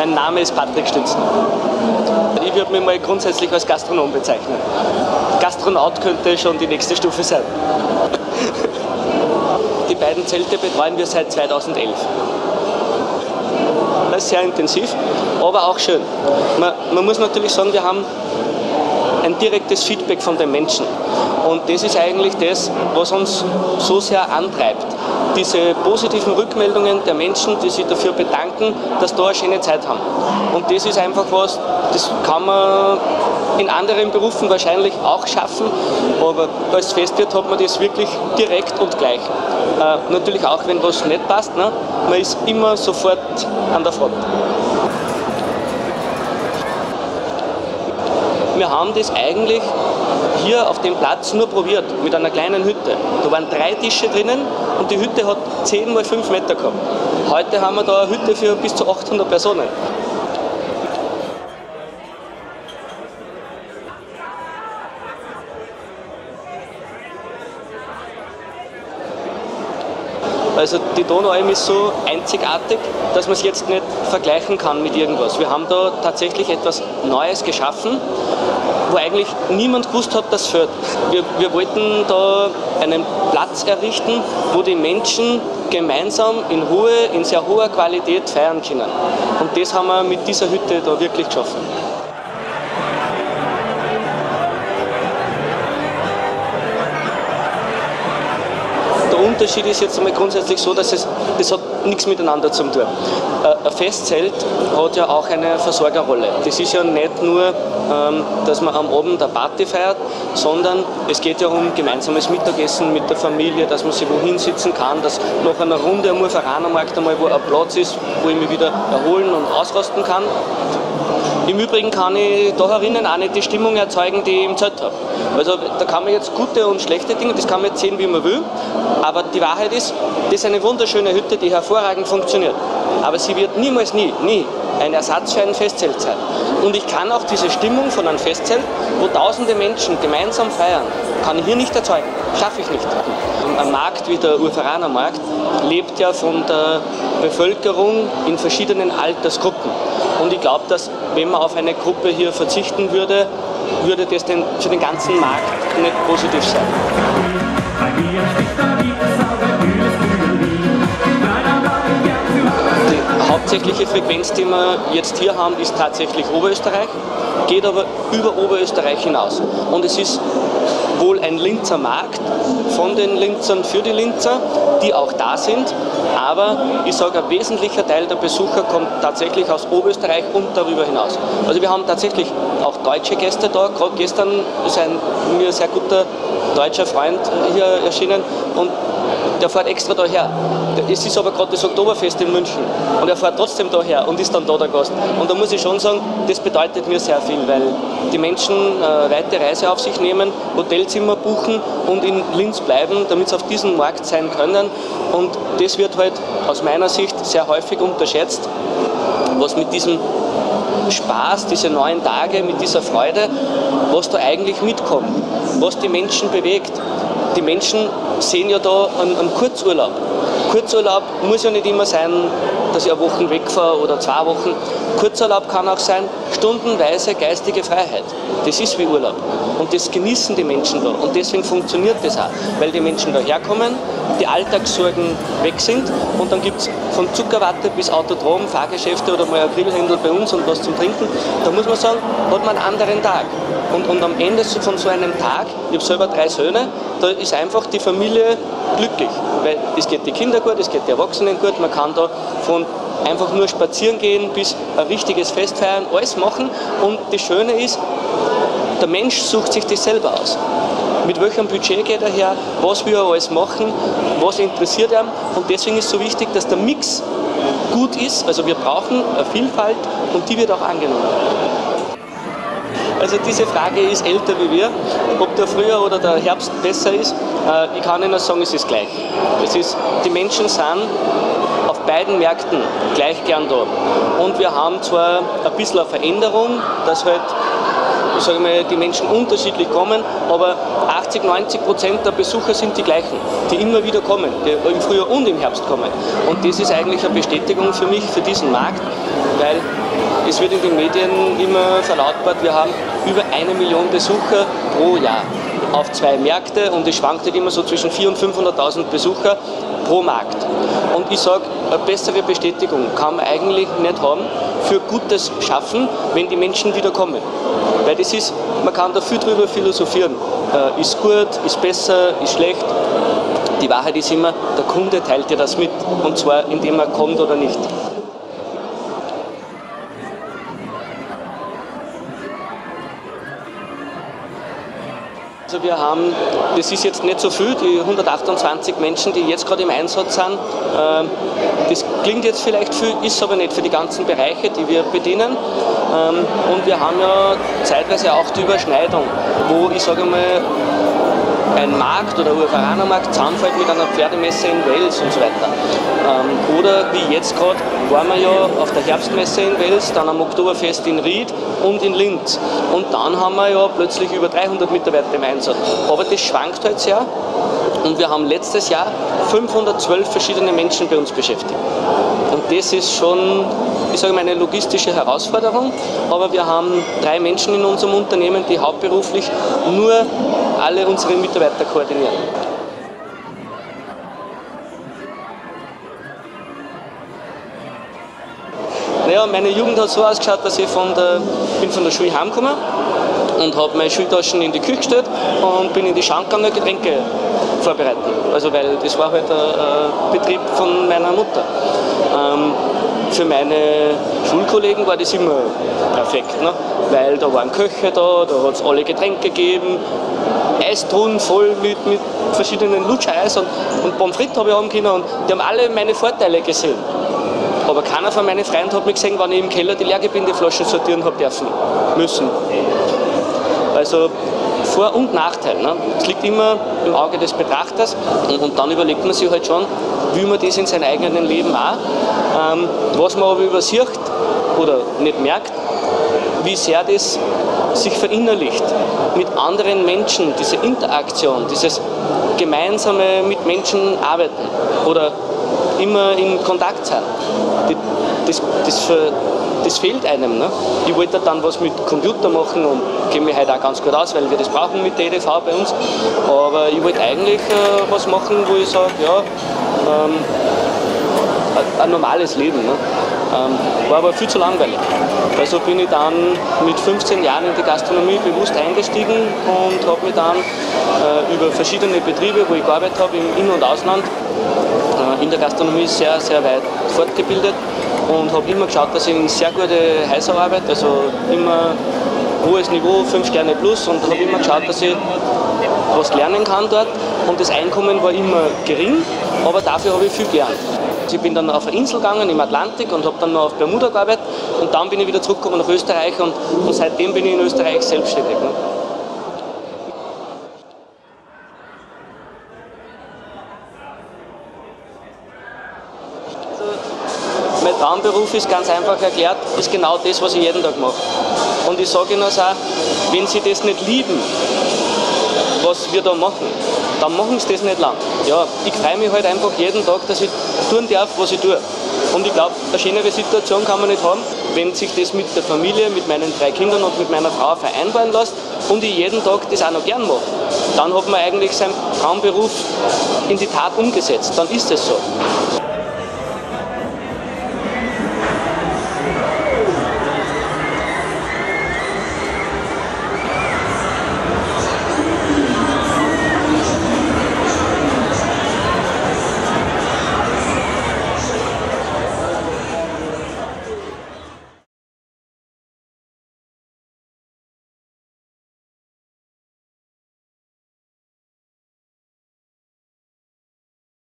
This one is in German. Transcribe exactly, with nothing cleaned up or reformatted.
Mein Name ist Patrick Stützen. Ich würde mich mal grundsätzlich als Gastronom bezeichnen. Gastronaut könnte schon die nächste Stufe sein. Die beiden Zelte betreuen wir seit zweitausendelf. Das ist sehr intensiv, aber auch schön. Man, man muss natürlich sagen, wir haben ein direktes Feedback von den Menschen. Und das ist eigentlich das, was uns so sehr antreibt. Diese positiven Rückmeldungen der Menschen, die sich dafür bedanken, dass da eine schöne Zeit haben. Und das ist einfach was, das kann man in anderen Berufen wahrscheinlich auch schaffen, aber als Festwirt hat man das wirklich direkt und gleich. Äh, natürlich auch, wenn was nicht passt, ne? Man ist immer sofort an der Front. Wir haben das eigentlich hier auf dem Platz nur probiert, mit einer kleinen Hütte. Da waren drei Tische drinnen und die Hütte hat zehn mal fünf Meter gehabt. Heute haben wir da eine Hütte für bis zu achthundert Personen. Also die Donaualm ist so einzigartig, dass man es jetzt nicht vergleichen kann mit irgendwas. Wir haben da tatsächlich etwas Neues geschaffen, wo eigentlich niemand gewusst hat, dass es fehlt. Wir, wir wollten da einen Platz errichten, wo die Menschen gemeinsam in Ruhe, in sehr hoher Qualität feiern können. Und das haben wir mit dieser Hütte da wirklich geschaffen. Der Unterschied ist jetzt einmal grundsätzlich so, dass es, das hat nichts miteinander zu tun. Ein Festzelt hat ja auch eine Versorgerrolle. Das ist ja nicht nur, dass man am Abend eine Party feiert, sondern es geht ja um gemeinsames Mittagessen mit der Familie, dass man sich wohin sitzen kann, dass nach einer Runde am Uferanermarkt einmal wo ein Platz ist, wo ich mich wieder erholen und ausrasten kann. Im Übrigen kann ich da herinnen auch nicht die Stimmung erzeugen, die ich im Zelt habe. Also da kann man jetzt gute und schlechte Dinge, das kann man jetzt sehen, wie man will, aber die Wahrheit ist, das ist eine wunderschöne Hütte, die hervorragend funktioniert. Aber sie wird niemals, nie, nie ein Ersatz für ein Festzelt sein. Und ich kann auch diese Stimmung von einem Festzelt, wo tausende Menschen gemeinsam feiern, kann ich hier nicht erzeugen. Schaffe ich nicht. Ein Markt wie der Uferanermarkt lebt ja von der Bevölkerung in verschiedenen Altersgruppen. Und ich glaube, dass wenn man auf eine Gruppe hier verzichten würde, würde das den, für den ganzen Markt nicht positiv sein. Die hauptsächliche Frequenz, die wir jetzt hier haben, ist tatsächlich Oberösterreich, geht aber über Oberösterreich hinaus. Und es ist wohl ein Linzer Markt von den Linzern für die Linzer, die auch da sind, aber ich sage, ein wesentlicher Teil der Besucher kommt tatsächlich aus Oberösterreich und darüber hinaus. Also wir haben tatsächlich auch deutsche Gäste da, gerade gestern ist ein mir sehr guter deutscher Freund hier erschienen und der fährt extra daher. Es ist aber gerade das Oktoberfest in München und er fährt trotzdem daher und ist dann da der Gast. Und da muss ich schon sagen, das bedeutet mir sehr viel, weil die Menschen eine weite Reise auf sich nehmen, Hotelzimmer buchen und in Linz bleiben, damit sie auf diesem Markt sein können. Und das wird halt aus meiner Sicht sehr häufig unterschätzt, was mit diesem Spaß, diese neun Tage, mit dieser Freude, was da eigentlich mitkommt, was die Menschen bewegt. Die Menschen sehen ja da einen, einen Kurzurlaub. Kurzurlaub muss ja nicht immer sein, dass ich eine Woche wegfahre oder zwei Wochen. Kurzurlaub kann auch sein, stundenweise geistige Freiheit. Das ist wie Urlaub. Und das genießen die Menschen da. Und deswegen funktioniert das auch. Weil die Menschen da herkommen, die Alltagssorgen weg sind und dann gibt es von Zuckerwatte bis Autodrom, Fahrgeschäfte oder mal ein Grillhändel bei uns und was zum Trinken. Da muss man sagen, hat man einen anderen Tag. Und, und am Ende von so einem Tag, ich habe selber drei Söhne, da ist einfach die Familie glücklich. Weil es geht die Kinder gut, es geht die Erwachsenen gut, man kann da von einfach nur spazieren gehen bis ein richtiges Fest feiern, alles machen. Und das Schöne ist, der Mensch sucht sich das selber aus. Mit welchem Budget geht er her, was will er alles machen, was interessiert ihn. Und deswegen ist es so wichtig, dass der Mix gut ist. Also wir brauchen eine Vielfalt und die wird auch angenommen. Also diese Frage ist älter wie wir, ob der Frühjahr oder der Herbst besser ist. Ich kann Ihnen sagen, es ist gleich. Es ist, die Menschen sind auf beiden Märkten gleich gern da. Und wir haben zwar ein bisschen eine Veränderung, dass halt ich sage mal, die Menschen unterschiedlich kommen, aber achtzig, neunzig Prozent der Besucher sind die gleichen, die immer wieder kommen, die im Frühjahr und im Herbst kommen. Und das ist eigentlich eine Bestätigung für mich, für diesen Markt, weil es wird in den Medien immer verlautbart, wir haben über eine Million Besucher pro Jahr auf zwei Märkte und es schwankt halt immer so zwischen vierhunderttausend und fünfhunderttausend Besucher pro Markt. Und ich sage, eine bessere Bestätigung kann man eigentlich nicht haben für gutes Schaffen, wenn die Menschen wieder kommen. Weil das ist, man kann da viel drüber philosophieren. Äh, ist gut, ist besser, ist schlecht. Die Wahrheit ist immer, der Kunde teilt dir das mit, und zwar indem er kommt oder nicht. Also wir haben, das ist jetzt nicht so viel, die hundertachtundzwanzig Menschen, die jetzt gerade im Einsatz sind. Das klingt jetzt vielleicht viel, ist aber nicht für die ganzen Bereiche, die wir bedienen. Und wir haben ja zeitweise auch die Überschneidung, wo ich sage mal, ein Markt oder ein Urveranermarkt zusammenfällt mit einer Pferdemesse in Wels und so weiter. Ähm, oder wie jetzt gerade waren wir ja auf der Herbstmesse in Wels, dann am Oktoberfest in Ried und in Linz. Und dann haben wir ja plötzlich über dreihundert Mitarbeiter im Einsatz. Aber das schwankt halt sehr. Und wir haben letztes Jahr fünfhundertzwölf verschiedene Menschen bei uns beschäftigt. Und das ist schon, ich sage mal, eine logistische Herausforderung. Aber wir haben drei Menschen in unserem Unternehmen, die hauptberuflich nur alle unsere Mitarbeiter koordinieren. Naja, meine Jugend hat so ausgeschaut, dass ich von der, bin von der Schule heimgekommen und habe meine Schultaschen in die Küche gestellt und bin in die Schrank gegangen, Getränke vorbereiten. Also weil das war halt ein Betrieb von meiner Mutter. Ähm, für meine Schulkollegen war das immer perfekt, ne? Weil da waren Köche da, da hat es alle Getränke gegeben, Eistruhen voll mit, mit verschiedenen Lutscheis und, und Pommes frites habe ich haben können und die haben alle meine Vorteile gesehen. Aber keiner von meinen Freunden hat mich gesehen, wenn ich im Keller die Leergebindeflaschen sortieren habe dürfen, müssen. Also Vor- und Nachteil. Ne? Es liegt immer im Auge des Betrachters und, und dann überlegt man sich halt schon, wie man das in seinem eigenen Leben auch. Ähm, was man aber übersieht oder nicht merkt, wie sehr das sich verinnerlicht mit anderen Menschen, diese Interaktion, dieses gemeinsame mit Menschen arbeiten oder immer in Kontakt sein. Das, das, das fehlt einem. Ne? Ich wollte dann was mit Computer machen und kenne mich heute auch ganz gut aus, weil wir das brauchen mit der E D V bei uns. Aber ich wollte eigentlich äh, was machen, wo ich sage, ja, ähm, ein, ein normales Leben. Ne? Ähm, war aber viel zu langweilig. Also bin ich dann mit fünfzehn Jahren in die Gastronomie bewusst eingestiegen und habe mich dann äh, über verschiedene Betriebe, wo ich gearbeitet habe, im In- und Ausland, äh, in der Gastronomie sehr, sehr weit fortgebildet und habe immer geschaut, dass ich in sehr gute Häuser arbeite, also immer hohes Niveau, fünf Sterne plus, und habe immer geschaut, dass ich was lernen kann dort, und das Einkommen war immer gering, aber dafür habe ich viel gelernt. Ich bin dann auf eine Insel gegangen im Atlantik und habe dann noch auf Bermuda gearbeitet und dann bin ich wieder zurückgekommen nach Österreich und, und seitdem bin ich in Österreich selbstständig. Ne? Also, mein Traumberuf ist ganz einfach erklärt, ist genau das, was ich jeden Tag mache. Und ich sage Ihnen auch, wenn Sie das nicht lieben, was wir da machen, dann machen sie das nicht lang. Ja, ich freue mich halt einfach jeden Tag, dass ich tun darf, was ich tue. Und ich glaube, eine schönere Situation kann man nicht haben, wenn sich das mit der Familie, mit meinen drei Kindern und mit meiner Frau vereinbaren lässt und ich jeden Tag das auch noch gern mache. Dann hat man eigentlich seinen Traumberuf in die Tat umgesetzt. Dann ist es so.